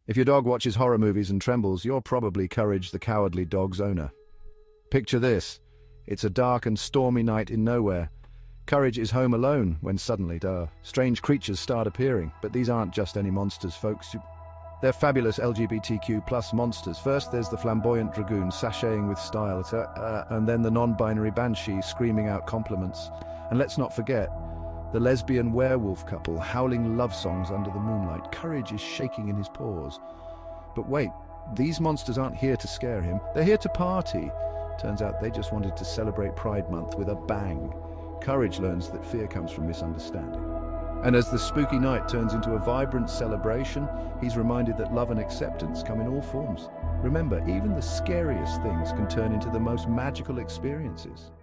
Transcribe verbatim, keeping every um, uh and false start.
If your dog watches horror movies and trembles, you're probably Courage the Cowardly Dog's owner. Picture this. It's a dark and stormy night in nowhere. Courage is home alone when suddenly, duh, strange creatures start appearing. But these aren't just any monsters, folks. They're fabulous L G B T Q plus monsters. First, there's the flamboyant dragoon sashaying with style, uh, uh, and then the non-binary banshee screaming out compliments. And let's not forget, the lesbian werewolf couple howling love songs under the moonlight. Courage is shaking in his paws. But wait, these monsters aren't here to scare him. They're here to party. Turns out they just wanted to celebrate Pride Month with a bang. Courage learns that fear comes from misunderstanding. And as the spooky night turns into a vibrant celebration, he's reminded that love and acceptance come in all forms. Remember, even the scariest things can turn into the most magical experiences.